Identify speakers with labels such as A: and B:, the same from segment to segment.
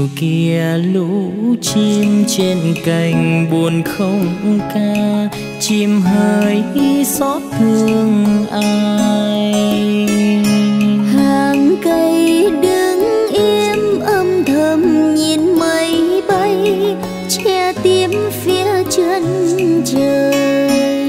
A: chiều kia lũ chim trên cành buồn không ca, chim hơi xót thương ai.
B: Hàng cây đứng im âm thầm nhìn mây bay, che tím phía chân trời.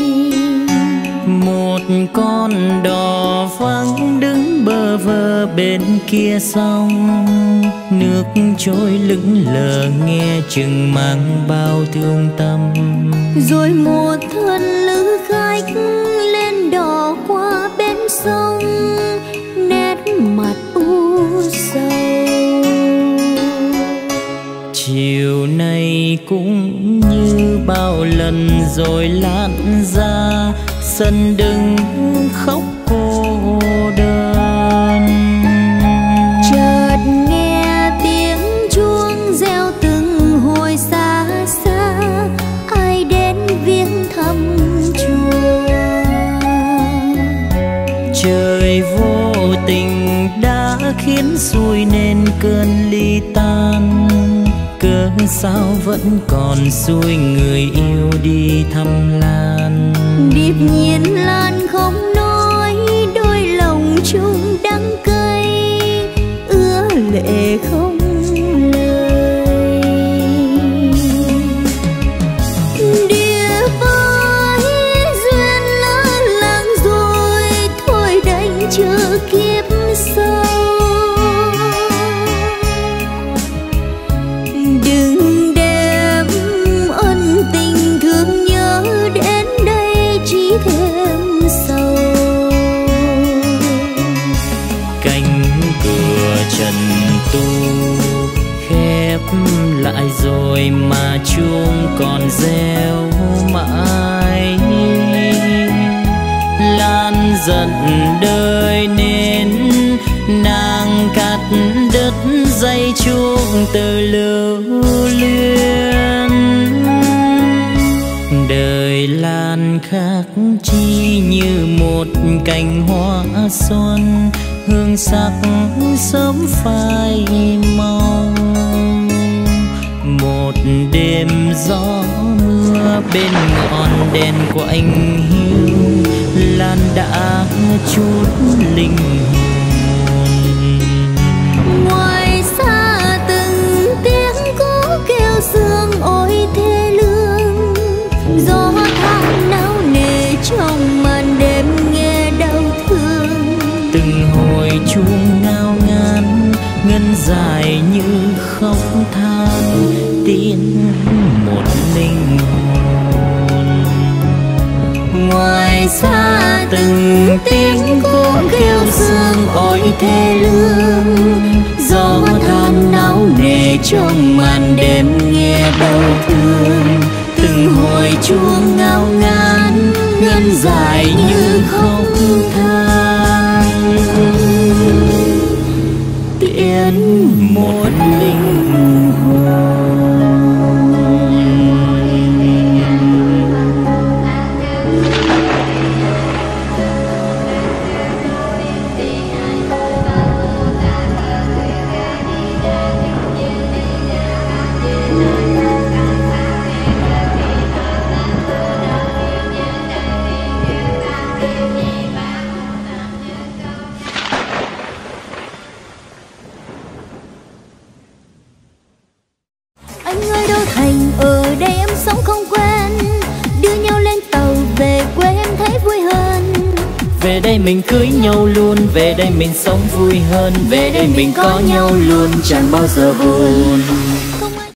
A: Một con đò vắng đứng bơ vơ bên kia sông, nước trôi lững lờ nghe chừng mang bao thương tâm.
B: Rồi một thân lữ khách lên đò qua bên sông, nét mặt u sầu.
A: Chiều nay cũng như bao lần rồi lặn ra sân đứng khóc cô đơn.
B: Chợt nghe tiếng chuông reo từng hồi xa xa, ai đến viếng thăm chùa.
A: Trời vô tình đã khiến xuôi nên cơn ly tan, cớ sao vẫn còn xuôi người yêu đi thăm Lan.
B: Điệp nhiên Lan không nói, đôi lòng chung đắng cay, ứa lệ không lời. Địa với duyên lỡ làng rồi, thôi đành chờ kiếp sau. Đừng đem ân tình thương nhớ đến đây chỉ thêm sầu.
A: Cánh cửa trần tu khép lại rồi mà chuông còn reo mãi. Lan giận đời nên nàng cắt đứt dây chuông từ lưu luyến. Đời Lan khác chi như một cành hoa xuân, hương sắc sớm phai màu. Một đêm gió mưa bên ngọn đèn của anh hiu, Lan đã chút linh hồn.
B: Ngoài xa từng tiếng cú kêu sương ôi thê lương, gió tháng náo nề trong màn đêm nghe đau thương.
A: Từng hồi chuông ngao ngán ngân dài như khóc than, tiếng một linh hồn.
B: Ngoài xa từng tiếng cú kêu sương ôi thê lương, gió than náo nề trong màn đêm nghe đau thương. Từng hồi chuông ngao ngán ngân dài như khóc than, tiễn một linh hồn. Anh ơi đâu thành, ở đây em sống không quen, đưa nhau lên tàu về quê em thấy vui hơn.
A: Về đây mình cưới nhau luôn, về đây mình sống vui hơn, về đây mình có nhau luôn chẳng bao giờ buồn.